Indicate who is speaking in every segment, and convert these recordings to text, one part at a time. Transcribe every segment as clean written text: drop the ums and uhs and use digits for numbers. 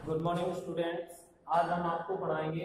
Speaker 1: Good morning students. आज हम आपको पढ़ाएंगे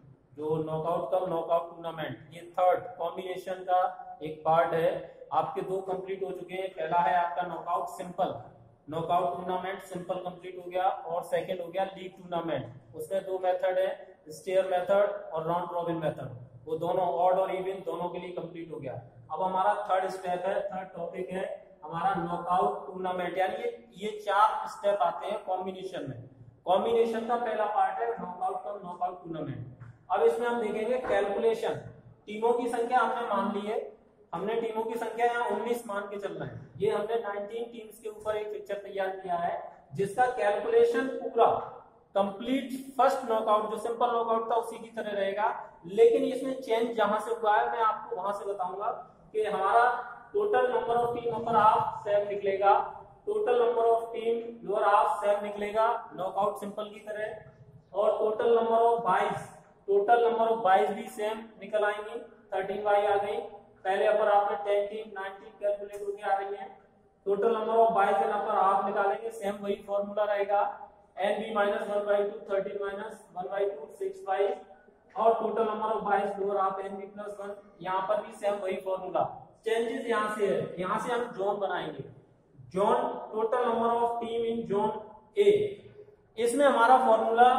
Speaker 1: जो नॉकआउट कम नॉकआउट टूर्नामेंट, ये थर्ड कॉम्बिनेशन का एक पार्ट है। आपके दो कंप्लीट हो चुके हैं। पहला है आपका knockout simple, knockout tournament simple complete हो गया, और सेकंड हो गया लीग टूर्नामेंट। उसमें दो मेथड है, स्टेयर मेथड और राउंड रॉबिन मेथड। वो दोनों ऑड और इवन दोनों के लिए कंप्लीट हो गया। अब हमारा थर्ड स्टेप है, थर्ड टॉपिक है हमारा नॉकआउट टूर्नामेंट, यानी ये चार स्टेप आते हैं कॉम्बिनेशन में। कॉम्बिनेशन का पहला पार्ट है नॉकआउट कम नॉकआउट टूर्नामेंट। अब इसमें हम देखेंगे कैलकुलेशन। टीमों की संख्या हमने मान ली है, हमने टीमों की संख्या यहाँ 19 मान के चलना है। ये हमने 19 टीम्स के ऊपर एक पिक्चर तैयार किया है जिसका कैलकुलेशन पूरा कंप्लीट फर्स्ट नॉकआउट जो सिंपल नॉकआउट था उसी की तरह रहेगा, लेकिन इसमें चेंज जहां से हुआ है मैं आपको वहां से बताऊंगा कि हमारा total number of team upper half same निकलेगा, total number of team lower half same निकलेगा नॉकआउट सिंपल की तरह, और total number of byes, total number of byes भी सेम निकल आएंगी। 13 बाई आ गई, पहले अपर हाफ में 10 टीम 19 कैलकुलेट होकर आ रही है। Total number of byes and upper half निकालेंगे, सेम वही फॉर्मूला रहेगा, nb माइनस 1/2 13 माइनस 1/2 6 बाई, और total number of byes lower half nb plus 1। यहाँ पर भी सेम वही फॉर्मूला। चेंजेस यहाँ से है, यहाँ से हम जोन बनाएंगे, zone total number of team in zone A. इसमें हमारा formula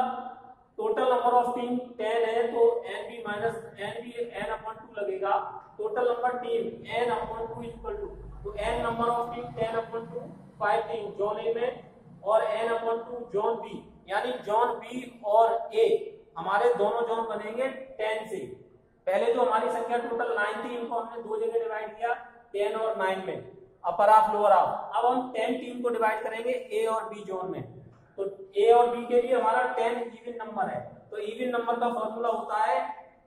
Speaker 1: total number of team 10 है तो nb माइनस nb n/2 लगेगा। Total number team n/2 equal to, तो n number of team 10/2 5 team zone A में, और n/2 zone B, यानी zone B और ए हमारे दोनों जोन बनेंगे 10 से। पहले जो हमारी संख्या टोटल 9 थी, इनको हमने दो जगह डिवाइड किया 10 और 9 में, अपर हाफ लोअर हाफ। अब हम 10 टीम को डिवाइड करेंगे ए और बी जोन में, तो ए और बी के लिए हमारा 10 इवन नंबर है, तो इवन नंबर का फॉर्मूला होता है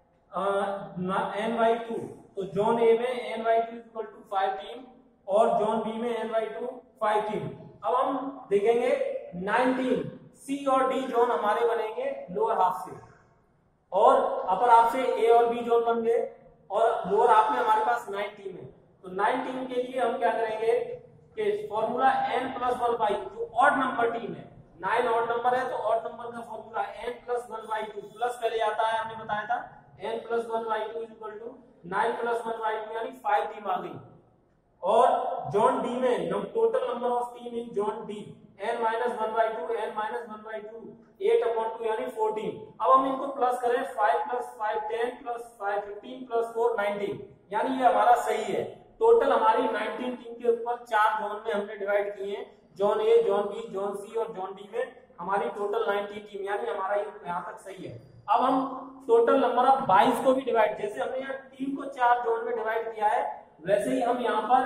Speaker 1: n/2। तो जोन ए में n/2 इक्वल टू 5 टीम, और जोन बी में n/2 5 टीम। अब हम देखेंगे 9 टीम सी और डी जोन हमारे बनेंगे लोअर हाफ से, और अपर हाफ से ए और बी जोन बन गए, और लोअर हाफ में हमारे पास 9 टीम है। तो 9 टीम के लिए हम क्या करेंगे कि फॉर्मूला n+1/, जो ऑड नंबर टीम है, 9 ऑड नंबर है तो ऑड नंबर का फॉर्मूला n+1/2, प्लस पहले आता है, हमने बताया था n+1/2 इक्वल टू 9 + 1/2 यानी 5 टीम आ गई। और जोन डी में total number of team in zone D n-1/2 n-1/2 8/2 यानी 14। अब हम इनको प्लस करें 5 + 5 10 + 5 15 + 4 19, यानी ये हमारा सही है। टोटल हमारी 19 टीम के ऊपर 4 जोन में हमने डिवाइड किए हैं, zone A, zone B, zone C और जोन डी में हमारी टोटल 19 टीम, यानी हमारा ये यहाँ तक सही है। अब हम टोटल नंबर ऑफ बाइज को भी डिवाइड, जैसे हमने यहाँ टीम को 4 जोन में डिवाइड किया है, वैसे ही हम यहाँ पर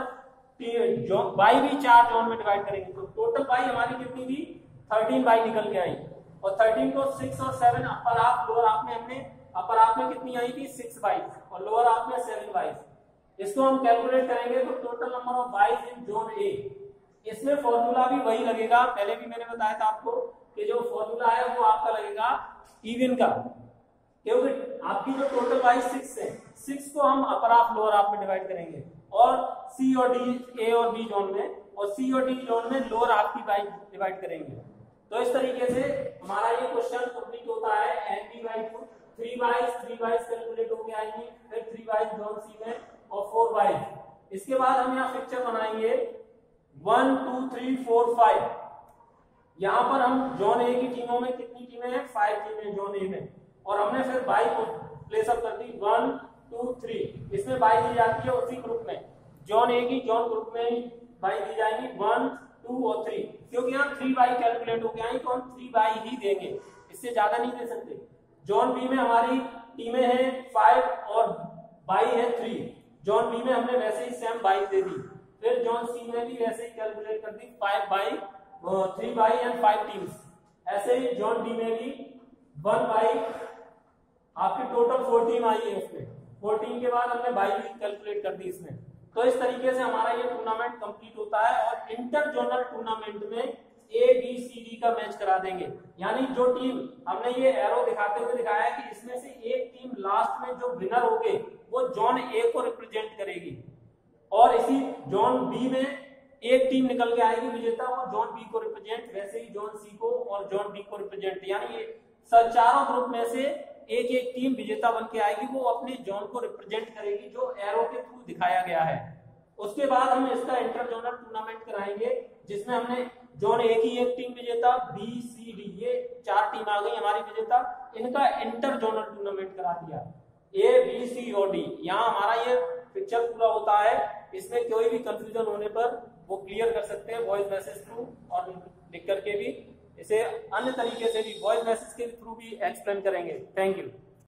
Speaker 1: बाई भी 4 जोन में डिवाइड करेंगे। तो टोटल बाई हमारी कितनी थी 13 बाई निकल के आई, और 13 को 6 और 7 अपर हाफ लोअर हाफ में हमने, अपर हाफ में कितनी आई थी 6 बाई और लोअर हाफ में 7 बाई। इसको हम कैलकुलेट करेंगे तो total number of byes in zone A, इसमें फॉर्मूला भी वही लगेगा, पहले भी मैंने बताया था आपको कि जो फॉर्मूला है वो आपका लगेगा इवन का, क्योंकि आपकी जो टोटल बाइज 6 है, 6 को हम अपर हाफ लोअर हाफ में डिवाइड करेंगे, और सी और डी ए और बी जोन में, और सी और डी जोन में लोअर हाफ की बाइज डिवाइड करेंगे। तो इस तरीके से हमारा ये क्वेश्चन कंप्लीट होता है। nb/2 3 बाइज कैलकुलेट होके आएंगी, फिर 3 बाइज जोन सी में और 4 बाइज। इसके बाद हम यहाँ पिक्चर बनाएंगे 1 2 3 4 5। यहाँ पर हम जोन ए की टीमों में कितनी टीमें हैं 5 टीमें जोन ए में, और हमने फिर बाई को प्लेस अप कर दी 1 2 3, इसमें बाई दी जाती है उसी ग्रुप में, जोन ए की जोन ग्रुप में ही बाई दी जाएगी 1 2 और 3, क्योंकि यहाँ 3 बाई कैलकुलेट होके आई तो हम 3 बाई ही देंगे, इससे ज्यादा नहीं दे सकते। जोन बी में हमारी टीमें हैं 5 और बाई है 3, जोन बी में हमने वैसे ही सेम बाई दे दी, फिर जोन सी में भी वैसे ही कैलकुलेट कर दी 5 बाई 3 बाई एंड 5 टीम्स। ऐसे ही जोन डी में भी 1 बाई, आपकी टोटल 4 टीम आई है, उसमें 4 टीम के बाद हमने बाई भी कैलकुलेट कर दी इसमें। तो इस तरीके से हमारा ये टूर्नामेंट कंप्लीट होता है, और इंटर जोनल टूर्नामेंट में ए बी सी डी का मैच करा देंगे, यानी जो टीम हमने ये एरो दिखाते हुए दिखाया है कि इसमें से एक टीम लास्ट में जो विनर होगे वो जोन ए को रिप्रेजेंट करेगी, और इसी जोन बी में एक टीम निकल के आएगी विजेता, वो जोन बी को रिप्रेजेंट, वैसे ही जोन सी को और जोन डी को रिप्रेजेंट, यानी ये चारों ग्रुप में से एक एक टीम विजेता बन के आएगी, वो अपने जोन को रिप्रेजेंट करेगी जो एरो के थ्रू दिखाया गया है। उसके बाद हम इसका इंटर जोनल टूर्नामेंट कराएंगे, जिसमें हमने जोन ए की एक टीम विजेता, बी सी डी ये 4 टीम आ गई हमारी विजेता, इनका इंटर जोनल टूर्नामेंट करा दिया, ए बी सी और डी। यहाँ हमारा ये पिक्चर पूरा होता है। इसमें कोई भी कंफ्यूजन होने पर वो क्लियर कर सकते हैं वॉइस मैसेज थ्रू, और लिख करके भी, इसे अन्य तरीके से भी वॉइस मैसेज के थ्रू भी एक्सप्लेन करेंगे। Thank you.